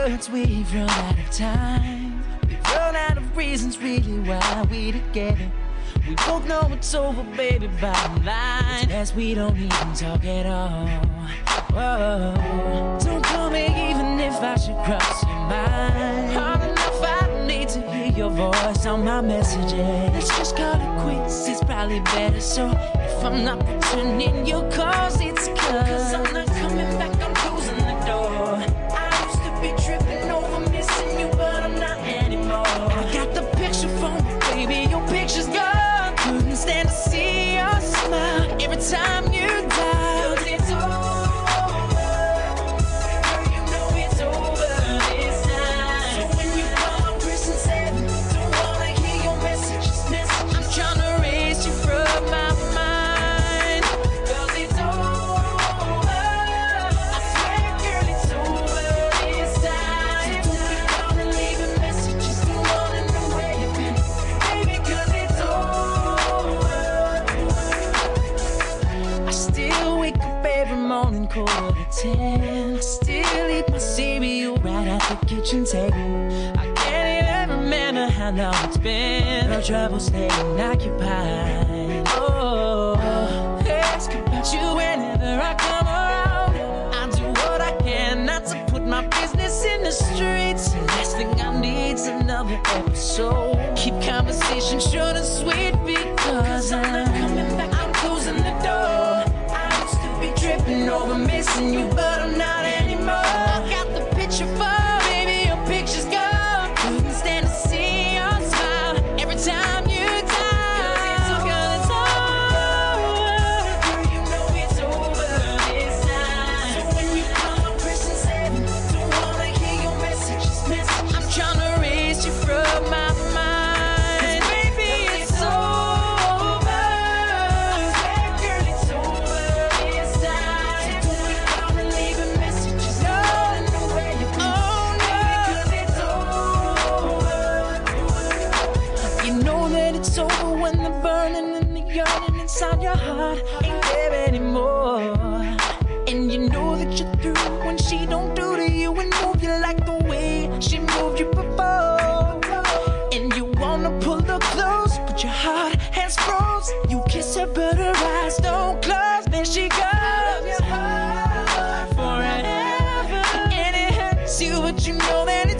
words, we've run out of time. We've run out of reasons really why we together. We both know it's over, baby, bottom line. It's best we don't even talk at all. Whoa. Don't call me even if I should cross your mind. Hard enough, I don't need to hear your voice on my messages. Let's just call it quits, it's probably better. So if I'm not returning your calls, it's cause I'm not coming back, I'm closing the door. I used to be tripping over missing you, but I'm not anymore. I got the picture from you, baby, your picture's gone. Couldn't stand to see your smile every time you dial. It's over, girl, you know it's over this time. So when you call Chris and 7, don't wanna hear your messages. I'm tryna erase you from my mind, cause it's over. I swear, girl, it's over this time. So don't be calling, leaving messages, don't wanna know where you've been, baby, cause it's over. I still wake up every morning 9:45. Still eat my cereal right at the kitchen table. I can't even remember how long it's been. No trouble staying occupied. Oh, ask about you whenever I come around. I do what I can not to put my business in the streets. The last thing I need's another episode. Keep conversation short and sweet because I'm not coming back, I'm closing the door. I used to be tripping over missing you, but I'm not anymore. I got the picture for baby, your picture's gone. Couldn't stand to see your smile every time you dial. Cause it's over, girl, you know it's over this time. So when you call Chris and 7, don't wanna hear your messages. I'm tryna erase you from my mind. 'Cause baby, it's over. Yeah, girl, it's over this time. So don't be calling, leaving messages. No, no way you can. Oh no, because it's over. You know that it's over when the burning and the yearning inside your heart ain't there anymore. And you know that you're through when she don't do to you and move you like the way she moved you before. And you wanna pull her close, but your heart has froze. You kiss her, but her eyes don't close. Then she goes out of your heart forever. And it hurts you, but you know that